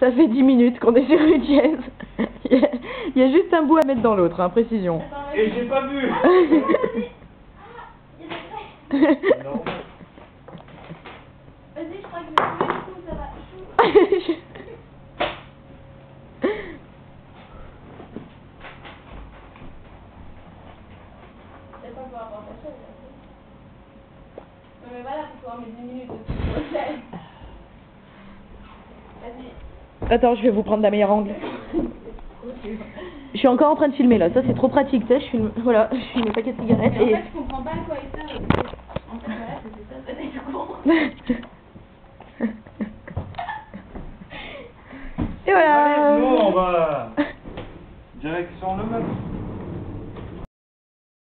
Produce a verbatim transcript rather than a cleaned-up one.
Ça fait dix minutes qu'on est sur une chaise. Il y, a, il y a juste un bout à mettre dans l'autre, hein, précision. Et j'ai pas vu. Vas-y, je crois que je vais trouver le coup, ça va. C'est pas pour avoir ta chaise. Non mais voilà, pour pouvoir mettre dix minutes de chaise. Vas-y. Attends, je vais vous prendre la meilleure angle. Je suis encore en train de filmer là, ça c'est trop pratique, tu sais, je filme, voilà, je filme mes paquets de cigarettes Et en et... fait, je comprends pas à quoi il sert. En fait, voilà, c'est ça, c'est du con.